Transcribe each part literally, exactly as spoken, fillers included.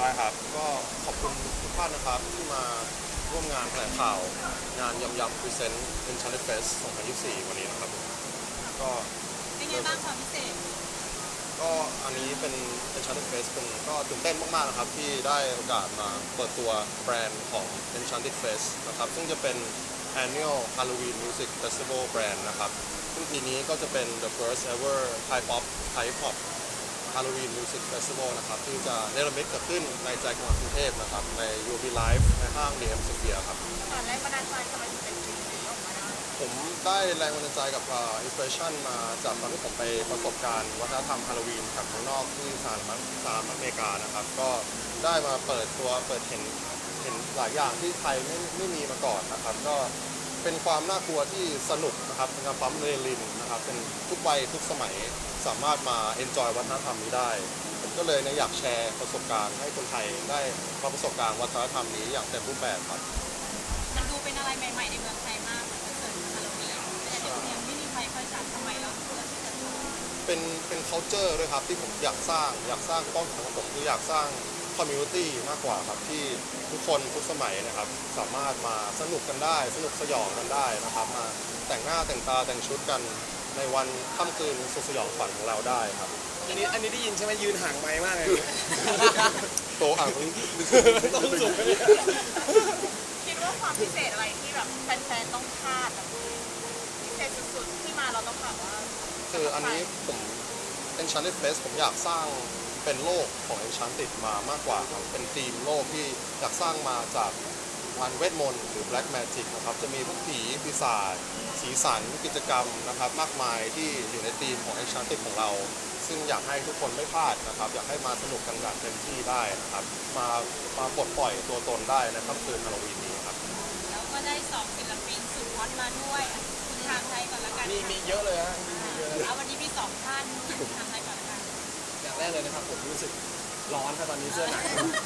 ได้ครับก็ขอบคุณทุกท่านนะครับที่มาร่วมงานแถลงข่าวงานยำยำพรีเซนต์ Enchanted Fest สองพันยี่สิบสี่วันนี้นะครับก็เป็นไงบ้างความพิเศษก็อันนี้เป็น Enchanted Fest เป็นก็ตื่นเต้นมากๆนะครับที่ได้โอกาสมาเปิดตัวแบรนด์ของ Enchanted Fest นะครับซึ่งจะเป็น Annual Halloween Music Festival Brand นะครับซึ่งปีนี้ก็จะเป็น the first ever Thai pop Thai pop Halloween Music Festival นะครับที่จะเนรมิตเกิดขึ้นในใจกรุงเทพนะครับใน ยู บี Live ในห้าง ดี เอ็ม Sphere ครับตอนแรกบันดาลใจทำไมถึงเป็นคลิปนี้ออกมาได้ผมได้แรงบันดาลใจกับอินสปิเรชันมาจากตอนที่ผมไปประสบการณ์วัฒนธรรมฮาโลวีนกับข้างนอกที่สหรัฐสหรัฐอเมริกานะครับก็ได้มาเปิดตัวเปิดเห็นเห็นหลายอย่างที่ไทยไม่ไม่มีมาก่อนนะครับก็เป็นความน่ากลัวที่สนุกนะครับเป็นการปั๊มเรลินนะครับเป็นทุกวัยทุกสมัยสามารถมาเอนจอยวัฒนธรรมนี้ได้ผมก็เลยเนี่ยอยากแชร์ประสบการณ์ให้คนไทยได้มาประสบการณ์วัฒนธรรมนี้อย่างเต็มรูปแบบครับมันดูเป็นอะไรใหม่ๆในเมืองไทยมากเหมือนคอนเสิร์ตฮาโลวีนแต่เดี๋ยวนี้ไม่มีใครค่อยจัดทำไมเราเลือกที่จะทำเป็นเป็น culture ด้วยครับที่ผมอยากสร้างอยากสร้างเป้าหมายของผมคืออยากสร้าง community มากกว่าครับที่ทุกคนทุกสมัยนะครับสามารถมาสนุกกันได้สนุกสยองกันได้นะครับมาแต่งหน้าแต่งตาแต่งชุดกันในวันค่ำคืนสุดสยองขวัญของเราได้ครับอันนี้อันนี้ได้ยินใช่ไหมยืนห่างไมค์มากเลยโตอ่างต้องสูงคิดว่าความพิเศษอะไรที่แบบแฟนๆต้องคาดแบบพิเศษสุดๆที่มาเราต้องแบบว่าคืออันนี้ผม Enchanted Fest ผมอยากสร้างเป็นโลกของ Enchanted มามากกว่าครับเป็นธีมโลกที่อยากสร้างมาจากวันเวทมนต์หรือ Black Magic นะครับจะมีพวกผีปีศาจสีสันกิจกรรมนะครับมากมายที่อยู่ในธีมของ Enchanted ของเราซึ่งอยากให้ทุกคนไม่พลาดนะครับอยากให้มาสนุกกันแบบเต็มที่ได้นะครับมามาปลดปล่อยตัวตนได้ในค่ำคืนฮาโลวีนนี้ครับแล้วก็ได้สองศิลปินสุดฮอตมาด้วยคุณทางไทยก่อนละกันมีมีเยอะเลยฮะเอาวันนี้มีสองท่านทางไทยก่อนละกันอย่างแรกเลยนะครับผมรู้สึกร้อนครับตอนนี้เสื้อหนัง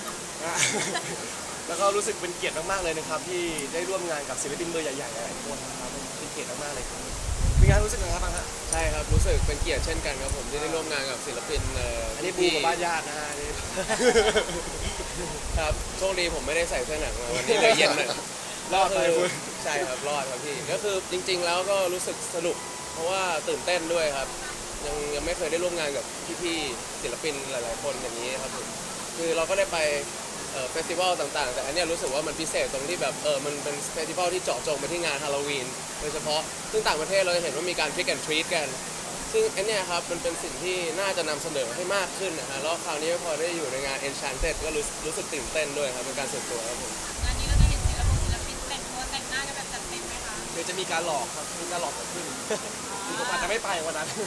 แล้วก็รู้สึกเป็นเกียรติมากๆเลยนะครับที่ได้ร่วมงานกับศิลปินเบอร์ใหญ่ๆหลายคนนะครับเป็นเกียรติมากๆเลยครับมีงานรู้สึกยังไงบ้างฮะใช่ครับรู้สึกเป็นเกียรติเช่นกันครับผมที่ได้ร่วมงานกับศิลปินอันนี้ปูกับบ้านญาตินะฮะนี่ครับโชคดีผมไม่ได้ใส่เสื้อหนังมาวันนี้เลยเย็นหน่อยรอดเลยใช่ครับรอดครับพี่ก็คือจริงๆแล้วก็รู้สึกสนุกเพราะว่าตื่นเต้นด้วยครับยังยังไม่เคยได้ร่วมงานกับพี่ๆศิลปินหลายๆคนอย่างนี้ครับผมคือเราก็ได้ไปเฟสติวัลต่างๆแต่อันนี้รู้สึกว่ามันพิเศษตรงที่แบบเออมันเป็นเฟสติวัลที่เจาะจงไปที่งานฮาโลวีนโดยเฉพาะซึ่งต่างประเทศเราจะเห็นว่ามีการ trick and treat กันซึ่งอันนี้ครับมันเป็นสิ่งที่น่าจะนำเสนอให้มากขึ้นนะฮะแล้วคราวนี้พอได้อยู่ในงาน Enchanted ก็รู้รู้สึกตื่นเต้นด้วยครับเป็นการส่วนตัวครับผมงานนี้เราจะเห็นศิลปินศิลปินแต่งตัวแต่งหน้ากันแบบจัดเต็มไหมคะเดี๋ยวจะมีการหลอกครับมีการหลอกเกิดขึ้นผมอาจจะไม่ไปวันนั้น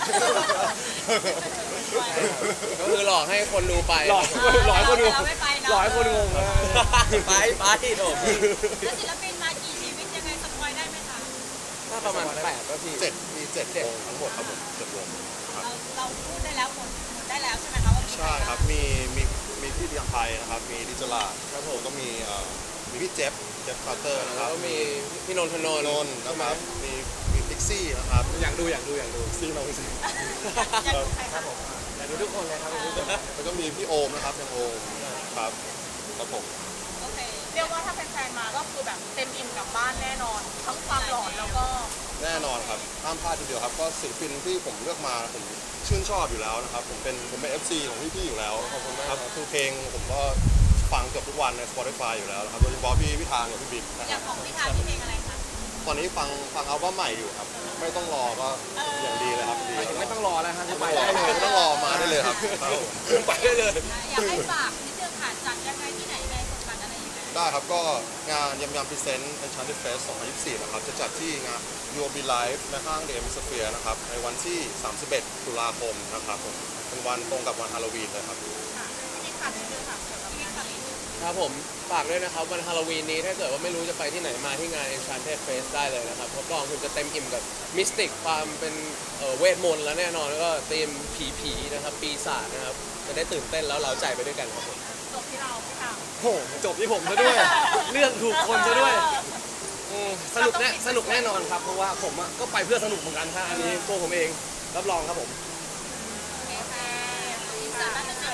ก็คือหลอกให้คนดูไปหลอกหลอกคนดูหลอกคนงงไปไปโถแล้วศิลปินมากี่ชีวิตยังไงสปอยได้ไหมคะถ้าประมาณแปดก็พี่เจ็ดมีเจ็ดวงทั้งหมดครับผมเจ็ดวงเราเราพูดได้แล้วหมดได้แล้วใช่ไหมคะว่าใช่ครับมีมีมีพี่ยังไทยนะครับมีดิจลาครับผมก็มีมีพี่เจฟเจฟคาร์เตอร์นะครับมีพี่นนทนนท์นะครับมีมีพิกซี่นะครับอยากดูอยากดูอยากดูซี่น้องซี่ครับผมอยากดูทุกคนเลยครับแล้วก็มีพี่โอมนะครับยังโอมครับครับผมโอเคเรียกว่าถ้าแฟนๆมาก็คือแบบเต็มอิ่มกลับบ้านแน่นอนทั้งความหลอนแล้วก็แน่นอนครับห้ามพลาดทีเดียวครับก็ศิลปินที่ผมเลือกมาผมชื่นชอบอยู่แล้วนะครับผมเป็นผมเป็น เอฟ ซี ของพี่ๆอยู่แล้วขอบคุณมากครับคือเพลงผมก็ฟังเกือบทุกวันใน Spotify อยู่แล้วนะครับโดยเฉพาะพี่พิธางกับพี่บิ๊กนะครับอย่างของพิธางมีเพลงอะไรคะตอนนี้ฟังฟังอัลบั้มใหม่อยู่ครับไม่ต้องรอก็อย่างดีเลยครับไม่ต้องรอแล้วฮะไปได้เลยไม่ต้องรอมาได้เลยครับไปได้เลยอยากให้ฝากนิดนึงค่ะจัดยังไงที่ไหนยังไงกดบัตรอะไรยังไงได้ครับก็งานยำยำพรีเซนต์ Enchanted Fest สองพันยี่สิบสี่นะครับจะจัดที่งาน ยู บี Live ในห้าง ดี เอ็ม Sphere นะครับในวันที่สามสิบเอ็ดตุลาคมนะครับผมเป็นวันตรงกับวันฮาโลวีนเลยครับค่ะที่ฝากนิดนึงค่ะเกี่ยวกับงานฮาโลวีนครับผมฝากด้วยนะครับวันฮาโลวีนนี้ถ้าเกิดว่าไม่รู้จะไปที่ไหนมาที่งาน Enchanted Fest ได้เลยนะครับรับรองคุณจะเต็มอิ่มกับมิสติกความเป็นเวทมนต์แล้วแน่นอนแล้วก็ธีมผีๆนะครับปีศาจนะครับจะได้ตื่นเต้นแล้วเร้าใจไปด้วยกันครับผมจบที่เราพี่ทางโอ้จบที่ผมซะด้วยเลือกถูกคนซะด้วยสนุกแน่สนุกแน่นอนครับเพราะว่าผมก็ไปเพื่อสนุกเหมือนกันครับอันนี้ตัวผมเองรับรองครับผมโอเคค่ะ